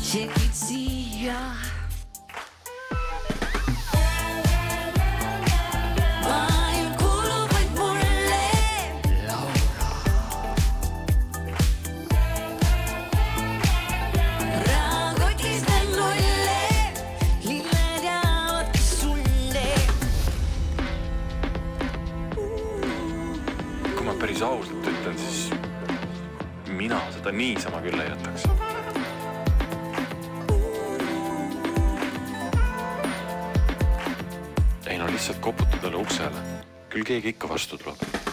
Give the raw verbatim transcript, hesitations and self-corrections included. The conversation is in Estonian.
Tšekid siia. Maailm kuulub vaid mulle. Laula. Rahakotist on nulle. Lilled jäävadki sulle. Kui ma päris ausalt ütlen, siis mina seda niisama küll ei jätaks. Ei no lihtsalt koputa talle uksele. Küll keegi ikka vastu tuleb.